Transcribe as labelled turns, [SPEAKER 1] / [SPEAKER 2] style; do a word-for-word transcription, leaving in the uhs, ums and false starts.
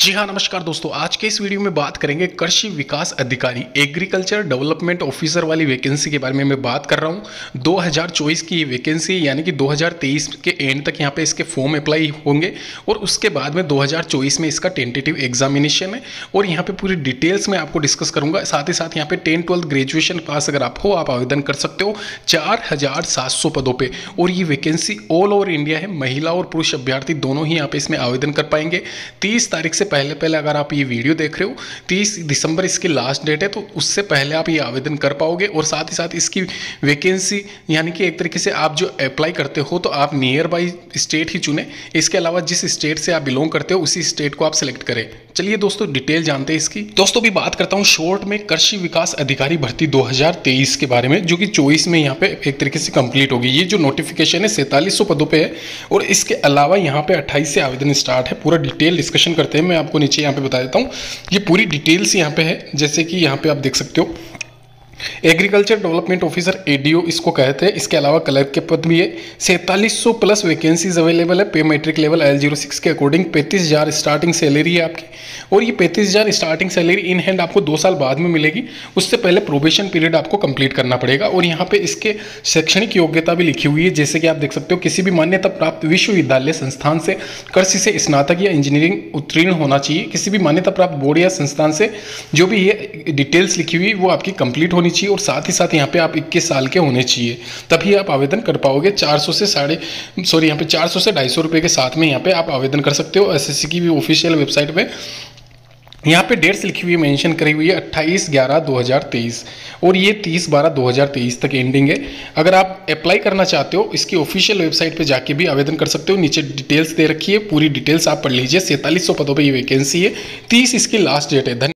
[SPEAKER 1] जी हाँ, नमस्कार दोस्तों। आज के इस वीडियो में बात करेंगे कृषि विकास अधिकारी एग्रीकल्चर डेवलपमेंट ऑफिसर वाली वैकेंसी के बारे में मैं बात कर रहा हूँ। दो हज़ार चौबीस की ये वैकेंसी यानी कि दो हज़ार तेईस के एंड तक यहाँ पे इसके फॉर्म अप्लाई होंगे और उसके बाद में दो हज़ार चौबीस में इसका टेंटेटिव एग्जामिनेशन है और यहाँ पे पूरी डिटेल्स में आपको डिस्कस करूँगा। साथ ही साथ यहाँ पे टेन ट्वेल्थ ग्रेजुएशन पास अगर आप हो आप आवेदन कर सकते हो चार हज़ार सात सौ पदों पर। और ये वैकेंसी ऑल ओवर इंडिया है, महिला और पुरुष अभ्यर्थी दोनों ही यहाँ पे इसमें आवेदन कर पाएंगे। तीस तारीख से पहले पहले अगर आप ये वीडियो देख रहे हो, तीस दिसंबर इसकी लास्ट डेट है, तो उससे पहले आप ये आवेदन कर पाओगे। और साथ ही साथ इसकी वैकेंसी यानी कि एक तरीके से आप जो अप्लाई करते हो तो आप नियर बाई स्टेट ही चुने। इसके अलावा जिस स्टेट से आप बिलोंग करते हो उसी स्टेट को आप सेलेक्ट करें। चलिए दोस्तों डिटेल जानते हैं इसकी। दोस्तों भी बात करता हूँ शॉर्ट में कृषि विकास अधिकारी भर्ती दो हज़ार तेईस के बारे में, जो कि चौबीस में यहाँ पे एक तरीके से कंप्लीट होगी। ये जो नोटिफिकेशन है सैंतालीस सौ पदों पे है और इसके अलावा यहाँ पे अट्ठाईस से आवेदन स्टार्ट है। पूरा डिटेल डिस्कशन करते हैं, मैं आपको नीचे यहाँ पे बता देता हूँ। ये पूरी डिटेल्स यहाँ पे है, जैसे कि यहाँ पे आप देख सकते हो एग्रीकल्चर डेवलपमेंट ऑफिसर एडीओ इसको कहते हैं। इसके अलावा क्लर्क के पद भी है। सैंतालीस सौ प्लस वैकेंसीज अवेलेबल है। Pay matric level L zero six के अकॉर्डिंग पैंतीस हज़ार स्टार्टिंग सैलरी है आपकी। और ये पैंतीस हज़ार स्टार्टिंग सैलरी इन हैंड आपको दो साल बाद में मिलेगी। उससे पहले प्रोबेशन पीरियड आपको कंप्लीट करना पड़ेगा। और यहाँ पे इसके शैक्षणिक योग्यता भी लिखी हुई है, जैसे कि आप देख सकते हो किसी भी मान्यता प्राप्त विश्वविद्यालय संस्थान से कृषि से स्नातक या इंजीनियरिंग उत्तीर्ण होना चाहिए। किसी भी मान्यता प्राप्त बोर्ड या संस्थान से जो भी ये डिटेल्स लिखी हुई वो आपकी कंप्लीट होनी चाहिए। और साथ ही साथ यहाँ पे आप इक्कीस साल के होने चाहिए, तभी आप आवेदन कर पाओगे। चार सौ से साढ़े सॉरी यहाँ पे चार सौ से ढाई सौ रुपये के साथ में यहाँ पे आप आवेदन कर सकते हो। एसएससी की भी ऑफिशियल वेबसाइट पे यहाँ पे डेट्स लिखी हुई है, मेंशन करी हुई है अट्ठाईस ग्यारह दो हज़ार तेईस और ये तीस बारह दो हज़ार तेईस तक एंडिंग है। अगर आप अप्लाई करना चाहते हो इसकी ऑफिशियल वेबसाइट पे जाके भी आवेदन कर सकते हो। नीचे डिटेल्स दे रखी है, पूरी डिटेल्स आप पढ़ लीजिए। सैंतालीस सौ पदों पे ये वैकेंसी है, तीस इसकी लास्ट डेट है।